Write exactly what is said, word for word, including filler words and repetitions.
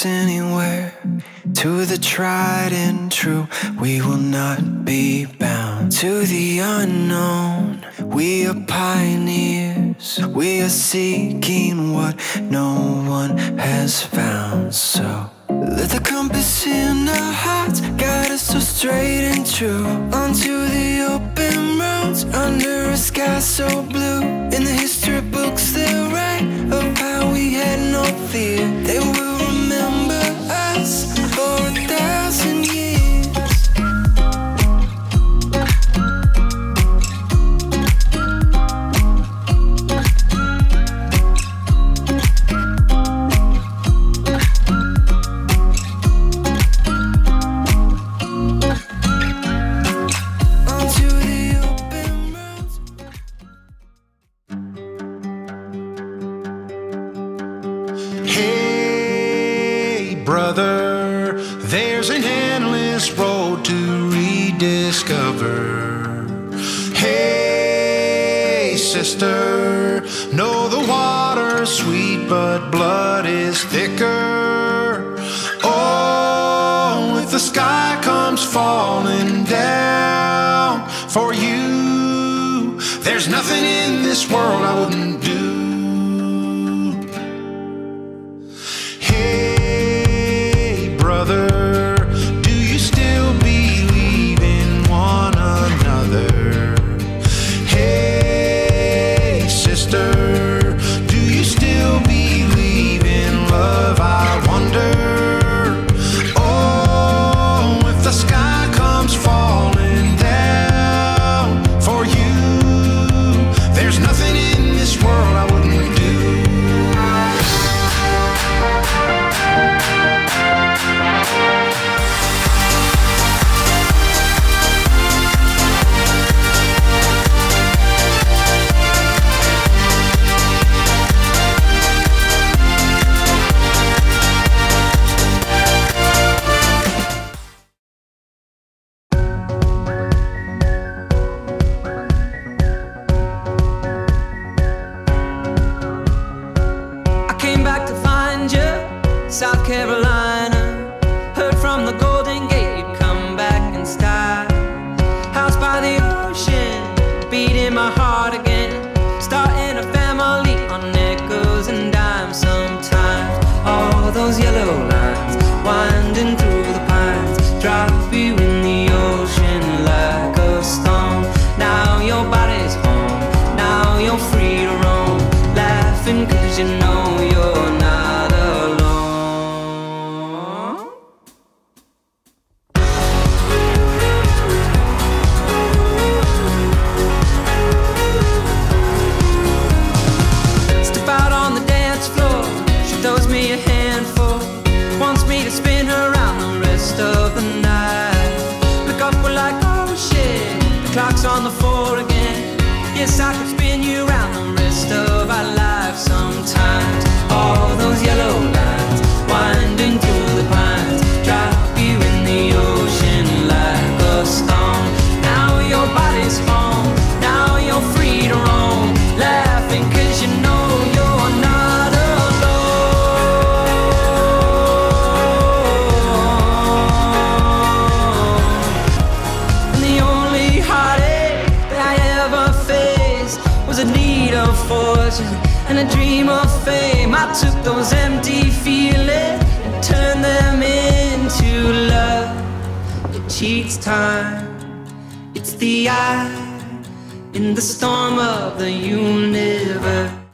us anywhere, to the tried and true. We will not be bound to the unknown. We are pioneers, we are seeking what no one has found. So let the compass in our hearts guide us so straight and true, onto the open roads, under a sky so blue. In the history books they'll write of how we had no fear. They will remember us for a thousand years. Hey, brother, there's an endless road to rediscover. Hey, sister, know the water's sweet, but blood is thicker. Oh, if the sky comes falling down for you, there's nothing in this world I wouldn't do. Do you still believe in one another? Hey, sister, do you still believe in love? I wonder. Oh, if the sky comes falling down for you, there's nothing in this world I wouldn't do. South Carolina, heard from the Golden Gate you'd come back in style. House by the ocean, beating my heart again, starting a family on nickels and dimes. Sometimes all those yellow lines winding through the pines drop you in the ocean like a stone. Now your body's home, now you're free to roam, laughing cause you know you're not alone. Throws me a handful, wants me to spin her around the rest of the night. Look up, we're like, oh shit, the clock's on the floor again. Yes, I could spin you around the rest of our lives. Sometimes all those yellow lines winding through the pines drop you in the ocean like a stone. Now your body's home, now you're free to roam, laughing cause you know you're not alone. Was a need of fortune and a dream of fame. I took those empty feelings and turned them into love. It cheats time, it's the eye in the storm of the universe.